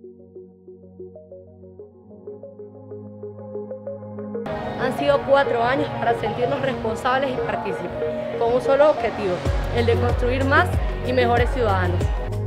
Han sido 4 años para sentirnos responsables y partícipes, con un solo objetivo, el de construir más y mejores ciudadanos.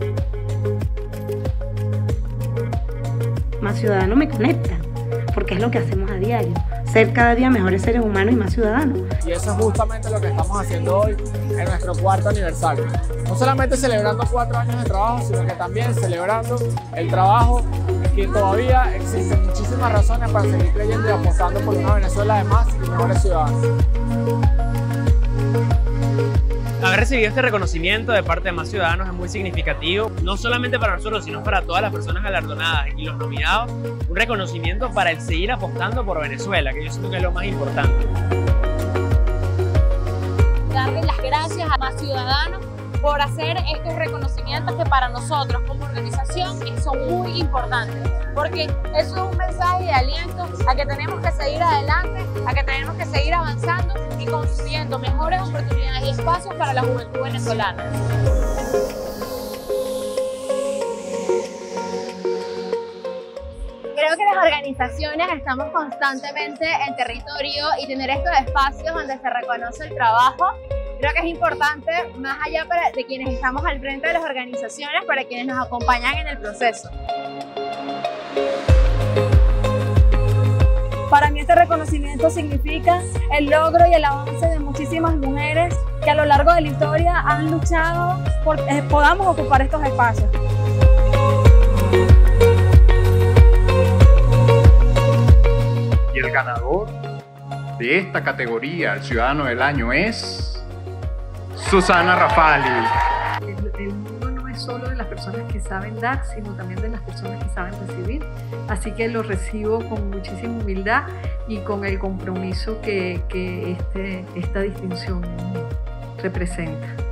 Más ciudadano me conecta, porque es lo que hacemos a diario, ser cada día mejores seres humanos y más ciudadanos. Y eso es justamente lo que estamos haciendo hoy en nuestro 4º aniversario. No solamente celebrando 4 años de trabajo, sino que también celebrando el trabajo que todavía existen muchísimas razones para seguir creyendo y apostando por una Venezuela de más y mejores ciudadanos. Haber recibido este reconocimiento de parte de Más Ciudadanos es muy significativo, no solamente para nosotros, sino para todas las personas galardonadas y los nominados. Un reconocimiento para el seguir apostando por Venezuela, que yo siento que es lo más importante. Darle las gracias a Más Ciudadanos por hacer estos reconocimientos que para nosotros como organización son muy importantes, porque eso es un mensaje de aliento a que tenemos que seguir adelante, a que tenemos que seguir avanzando y construyendo mejores oportunidades y espacios para la juventud venezolana. Creo que las organizaciones estamos constantemente en territorio y tener estos espacios donde se reconoce el trabajo, creo que es importante, más allá de quienes estamos al frente de las organizaciones, para quienes nos acompañan en el proceso. Para mí este reconocimiento significa el logro y el avance de muchísimas mujeres que a lo largo de la historia han luchado por que podamos ocupar estos espacios. Y el ganador de esta categoría, el Ciudadano del Año, es Susana Rafali. El mundo no es solo de las personas que saben dar, sino también de las personas que saben recibir. Así que lo recibo con muchísima humildad y con el compromiso que esta distinción representa.